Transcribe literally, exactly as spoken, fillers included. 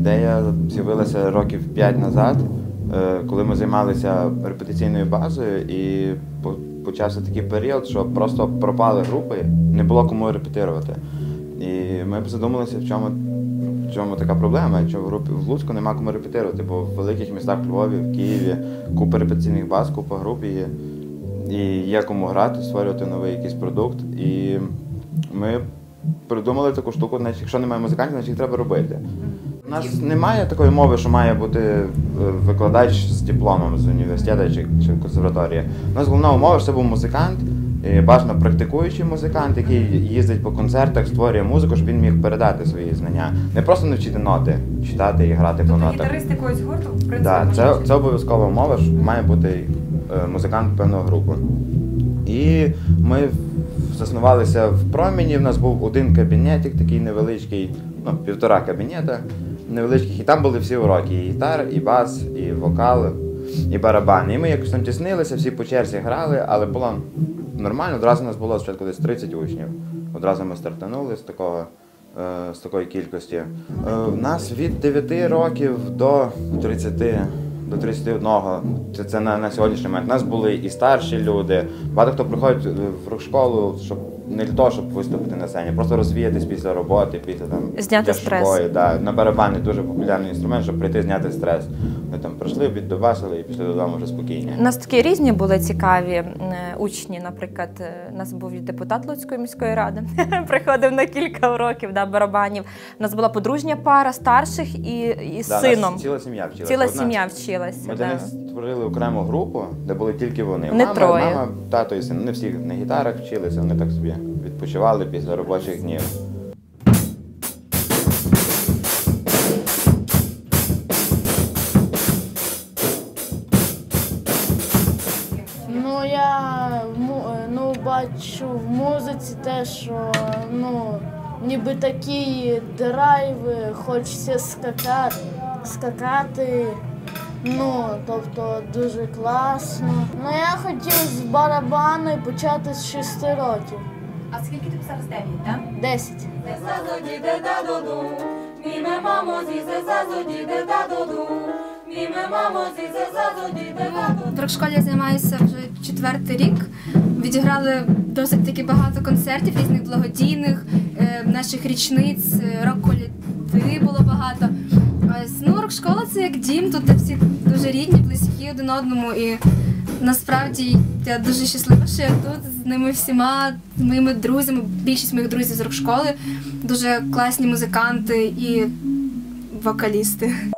ідея з'явилася років п'ять назад, коли ми займалися репетиційною базою, і почався такий період, що просто пропали групи, не було кому репетирувати. І ми задумалися, в чому, в чому така проблема, що в, групі, в Луцьку нема кому репетирувати, бо в великих містах, в Львові, в Києві, купа репетиційних баз, купа груп є, і є кому грати, створювати новий якийсь продукт. І ми придумали таку штуку, значить, якщо немає музикантів, значить їх треба робити. У нас немає такої мови, що має бути викладач з дипломом з університету чи, чи консерваторії. У нас головна умова, що це був музикант, бажано практикуючий музикант, який їздить по концертах, створює музику, щоб він міг передати свої знання. Не просто навчити ноти, читати і грати по нотах. Тобто гітарист якогось гурту, в принципі, Так, це, це обов'язкова умова, що має бути музикант певного групи. І ми заснувалися в Промені, в нас був один кабінетик, такий невеличкий, ну, півтора кабінета невеличких, і там були всі уроки, і гітара, і бас, і вокал, і барабан. І ми якось там тіснилися, всі по черзі грали, але було нормально, одразу у нас було спочатку десь тридцять учнів. Одразу ми стартанули з такого, з такої кількості. У нас від дев'яти років до тридцяти. До тридцяти одного, це, це на, на сьогоднішній момент. У нас були і старші люди, багато хто приходить в рок-школу, щоб не для того, щоб виступити на сцені, просто розвіятись після роботи, після там зняти стрес. Да. На барабані дуже популярний інструмент, щоб прийти зняти стрес. Ми там прийшли, віддобасили і пішли додому вже спокійні. У нас такі різні були цікаві учні, наприклад, у нас був депутат Луцької міської ради, приходив на кілька уроків, да, барабанів. У нас була подружня пара старших і, і да, сином. Ціла сім'я вчилася. Ціла сім'я вчилася. Ми да. для них створили окрему групу, де були тільки вони. Не мама, троє. Мама, тато і син. Не всі на гітарах вчилися, вони так собі відпочивали після робочих днів. Ну, я ну, бачу в музиці те, що ну, ніби такі драйви, хочеться скакати, скакати, ну, тобто дуже класно. Ну, я хотів з барабану почати з шести років. А скільки ти писав? дев'ять, так? Десять. В рок-школі я займаюся вже четвертий рік. Відіграли досить таки багато концертів, різних благодійних, наших річниць, рок-колективи було багато. Ну, рок-школа – це як дім, тут всі дуже рідні, близькі один одному. І насправді я дуже щаслива, що я тут з ними всіма, моїми друзями, більшість моїх друзів з рок-школи, дуже класні музиканти і вокалісти.